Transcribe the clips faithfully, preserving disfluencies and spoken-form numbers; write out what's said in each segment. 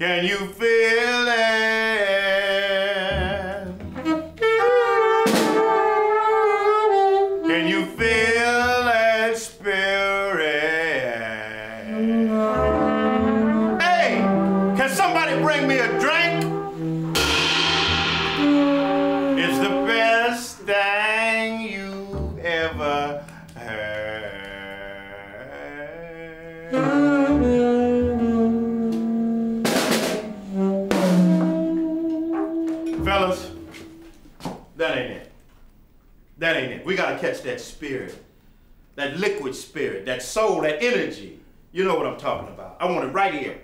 Can you feel it? Can you feel that spirit? Hey, can somebody bring me a drink? It's the best thing you ever heard. Fellas, that ain't it. That ain't it. We gotta catch that spirit, that liquid spirit, that soul, that energy. You know what I'm talking about. I want it right here.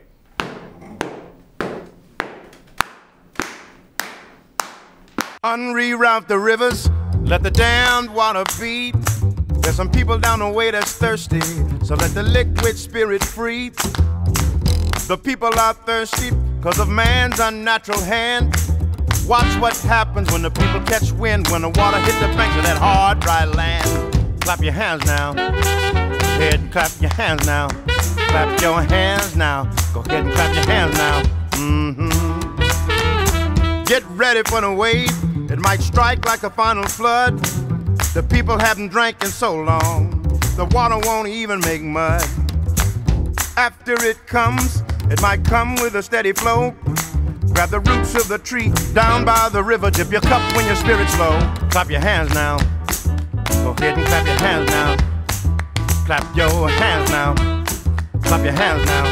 Unreroute the rivers, let the damned water beat. There's some people down the way that's thirsty, so let the liquid spirit free. The people are thirsty because of man's unnatural hand. Watch what happens when the people catch wind, when the water hits the banks of that hard, dry land. Clap your hands now. Go ahead and clap your hands now. Clap your hands now. Go ahead and clap your hands now. Mm-hmm. Get ready for the wave. It might strike like a final flood. The people haven't drank in so long, the water won't even make mud. After it comes, it might come with a steady flow. Grab the roots of the tree down by the river. Dip your cup when your spirit's low. Clap your hands now. Go ahead and clap your hands now. Clap your hands now. Clap your hands now.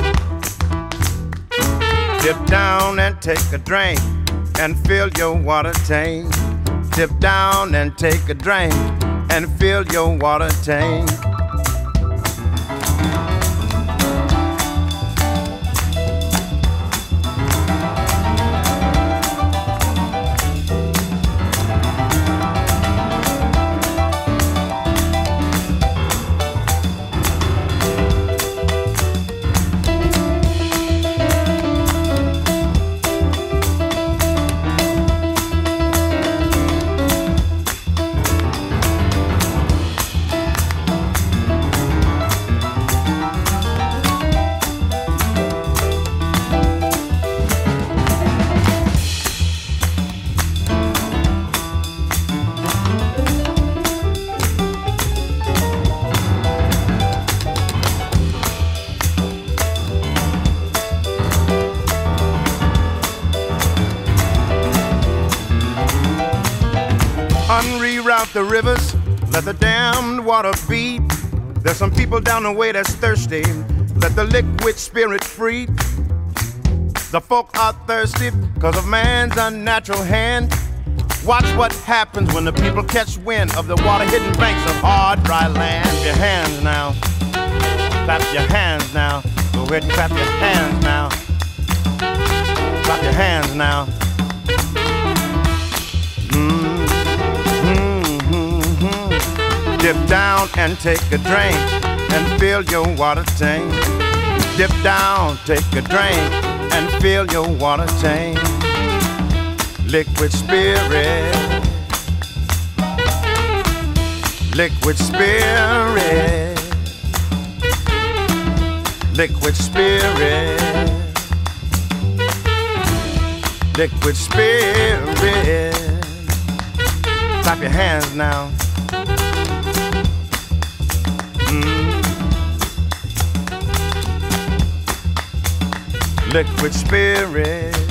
Dip down and take a drink and fill your water tank. Dip down and take a drink and fill your water tank. Unreroute the rivers, let the damned water beat. There's some people down the way that's thirsty, let the liquid spirit free. The folk are thirsty because of man's unnatural hand. Watch what happens when the people catch wind of the water-hidden banks of hard, dry land. Clap your hands now. Clap your hands now. Go ahead and clap your hands now. Clap your hands now. Dip down and take a drink and fill your water tank. Dip down, take a drink and fill your water tank. Liquid spirit, liquid spirit, liquid spirit, liquid spirit. Clap your hands now. Liquid spirit.